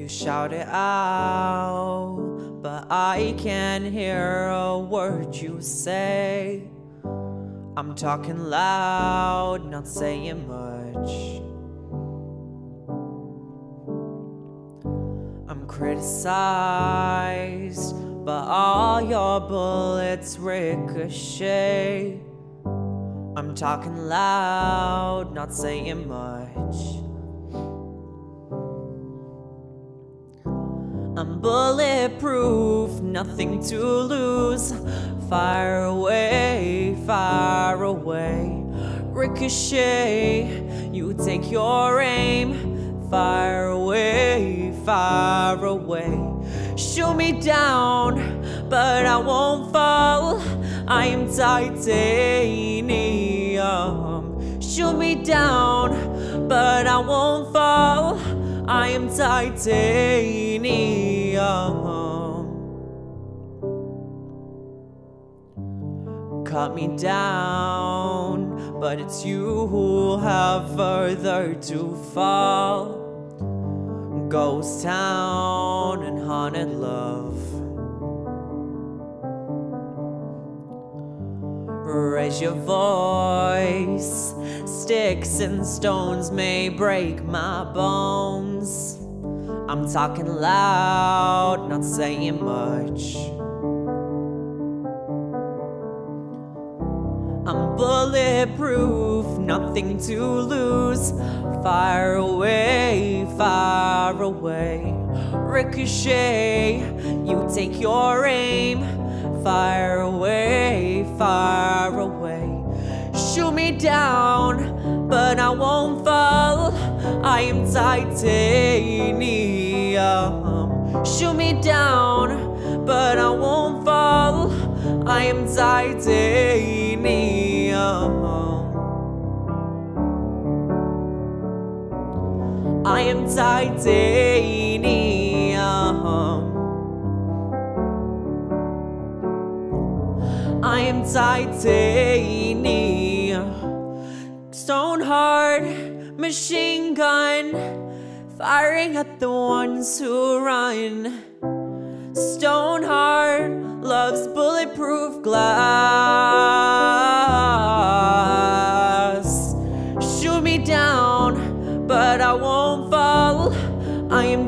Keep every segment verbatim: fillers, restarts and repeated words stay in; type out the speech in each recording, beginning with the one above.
You shout it out, but I can't hear a word you say. I'm talking loud, not saying much. I'm criticized, but all your bullets ricochet. I'm talking loud, not saying much. I'm bulletproof, nothing to lose. Fire away, fire away. Ricochet, you take your aim. Fire away, fire away. Shoot me down, but I won't fall. I am titanium. Shoot me down, but I won't fall. I am titanium. Cut me down, but it's you who have further to fall. Ghost town and haunted love. Raise your voice. Sticks and stones may break my bones. I'm talking loud, not saying much. I'm bulletproof, nothing to lose. Fire away, fire away. Ricochet, you take your aim. Fire away, fire away. Shoot me down, but I won't fall. I am titanium. Shoot me down, but I won't fall. I am titanium. I am titanium. I am titanium. Stone hard machine gun, firing at the ones who run. Stone hard loves bulletproof glass. Shoot me down, but I won't fall. I am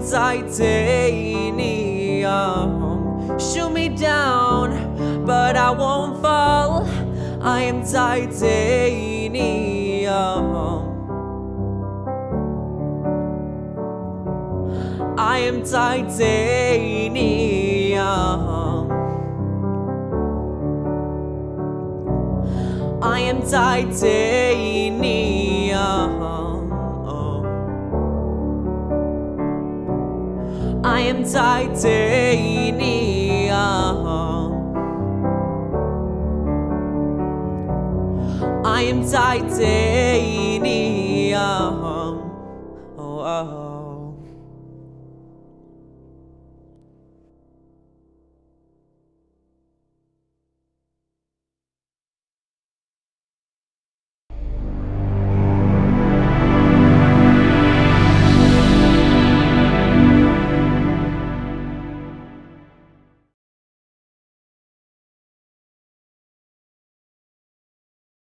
titanium. Shoot me down, but I won't fall. I am titanium. I am titanium. I am titanium. I am titanium. I am titanium. Oh, oh.